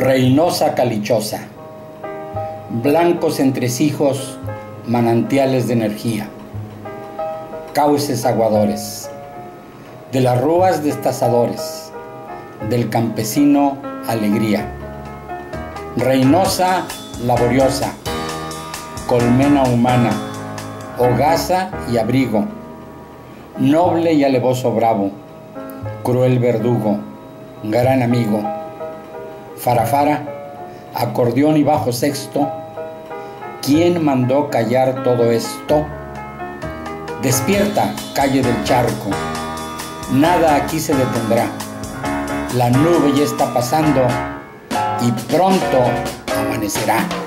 Reinosa calichosa, blancos entresijos, manantiales de energía, cauces aguadores, de las rúas destazadores, del campesino alegría. Reinosa laboriosa, colmena humana, hogaza y abrigo, noble y alevoso bravo, cruel verdugo, gran amigo. Farafara, acordeón y bajo sexto, ¿quién mandó callar todo esto? Despierta, calle del charco, nada aquí se detendrá. La nube ya está pasando y pronto amanecerá.